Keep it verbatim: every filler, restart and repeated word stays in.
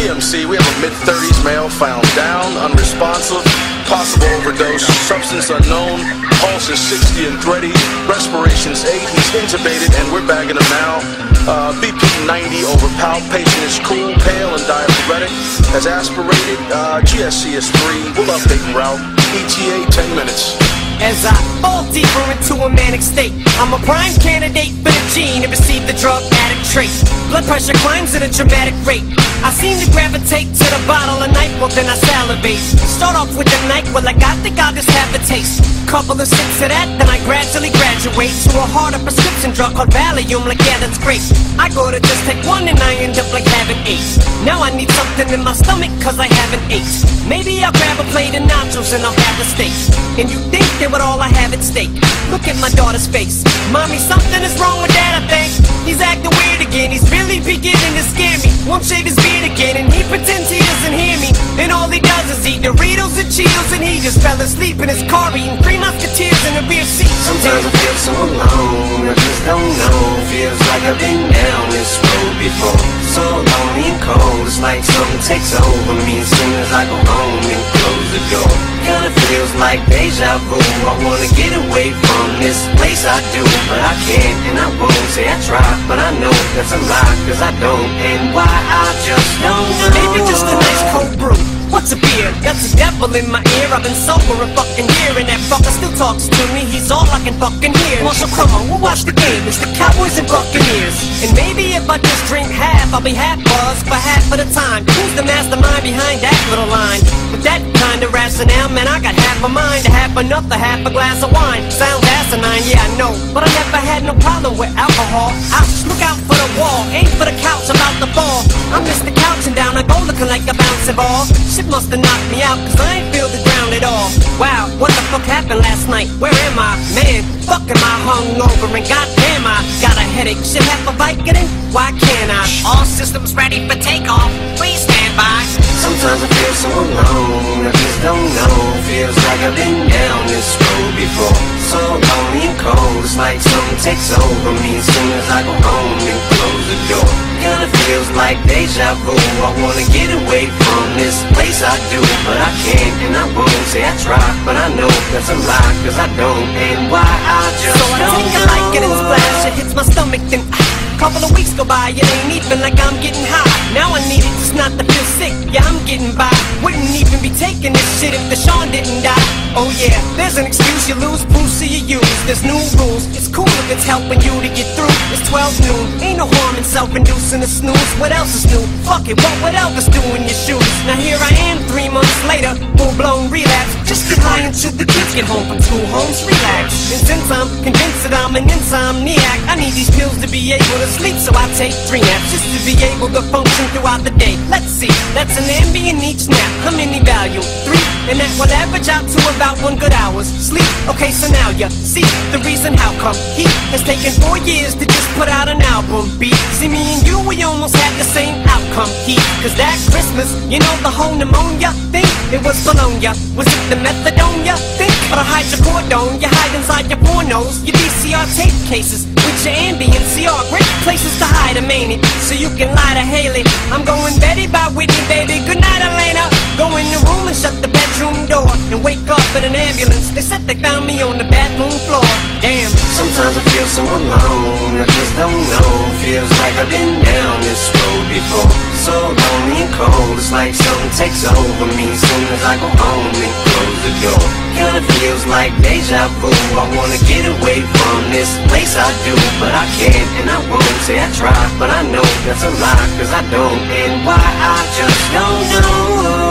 T M C, we have a mid-thirties male found down, unresponsive, possible overdose, substance unknown, pulse is sixty and thready, respiration is eight, he's intubated and we're bagging him now. Uh, B P ninety over palp, patient is cool, pale and diaphoretic, has aspirated, uh, G S C is three, we'll update enroute, E T A ten minutes. As I fall deeper into a manic state, I'm a prime candidate for the gene to receive the drug addict trait. Blood pressure climbs at a dramatic rate. I seem to gravitate to the bottle of NyQuil, then I salivate. Start off with the NyQuil, like I think I'll just have a taste. Couple of sips of that, then I gradually graduate to a harder prescription drug called Valium, like yeah, that's great. I go to just take one and I end up like having eight. Now I need something in my stomach cause I haven't ate. Maybe I'll grab a plate of nachos and I'll have a steak. And you think that with all I have at stake, look at my daughter's face. Mommy, something is wrong with that, I think. He's acting weird again, he's really beginning to scare me. Won't shave his beard again and he pretends he doesn't hear me. And all he does is eat Doritos and Cheetos, and he just fell asleep in his car eating Three Musketeers in the rear seat. Sometimes I feel so alone, I just don't know. Feels like I've been down this road before. So lonely and cold, it's like something takes over me as soon as I go home and close the door. Kinda feels like deja vu. I wanna get away from this place I do, but I can't and I won't. Say I try, but I know that's a lie, cause I don't. And why I just don't know. Maybe just a nice cold brew. What's a beer? That's a devil in my ear. I've been sober a fucking year, and that fucker still talks to me. He's all I can fucking hear. Well, so come on, we'll watch the game. It's the Cowboys and Buccaneers. And maybe if I just drink half, I'll be half buzzed for half of the time. Who's the mastermind behind that little line? With that kind of rationale, man, I got half a mind to have another half a glass of wine. Sounds asinine, yeah, I know, but I never had no problem with alcohol. I just look out for the wall, aim for the couch, about to fall. I miss the couch and down, I go looking like a bouncing ball. Shit must have knocked me out, cause I ain't feel the ground at all. Wow, what the fuck happened last night? Where am I? Man, fuck am I hungover, and goddamn I got a headache. Should have a Vicodin? Why can't I? All systems ready for takeoff, please stand by. Sometimes I feel so alone, I just don't know. Feels like I've been down this road before. So lonely and cold, it's like something takes over me as soon as I go home and close the door. Kinda feels like deja vu. I wanna get away from this place I do, but I can't and I won't. Say I try, but I know that's a lie, cause I don't. And why I just so I don't take a know. like and splash, it hits my stomach, then ah, couple of weeks go by, it ain't even like I'm getting high. Now I need it just not to feel sick, yeah I'm getting by. Wouldn't even be taking this shit if the Sean didn't die. Oh yeah, there's an excuse, you lose, boost so you use. There's new rules, it's cool if it's helping you to get through. It's twelve noon, ain't no harm in self-inducing a snooze. What else is new? Fuck it, what would Elvis do in your shoes? Now here I am three months later, full-blown relapse. Just get high until the kids get home from school, homes relax. And since I'm convinced that I'm an insomniac, I need these pills to be able to sleep, so I take three naps just to be able to function throughout the day. Let's see, that's an ambient each nap. How many value? Three, and that will average out to about one good hour's sleep. Okay, so now you see the reason how come he has taken four years to just put out an album. Beat, see me and you, we almost had the same outcome. He, cause that Christmas, you know the whole pneumonia thing, it was Bologna. Was it the methadone you think? Or the hydrocodone you hide inside your pornos? Your V C R tape cases with your Ambien C R, great places to hide them, ain't it? So you can lie to Haley. I'm going Betty by Whitney, baby. Good night, Elena. Go in the room and shut the bedroom door and wake up in an ambulance. They said they found me on the bathroom floor. Damn. Sometimes I feel so alone, I just don't know. Feels like I've been down this road before. So lonely and cold, it's like something takes over me as soon as I go home and close the door. Kinda feels like deja vu. I wanna get away from this place I do, but I can't and I won't. Say I try, but I know that's a lie, cause I don't. And why I just don't know.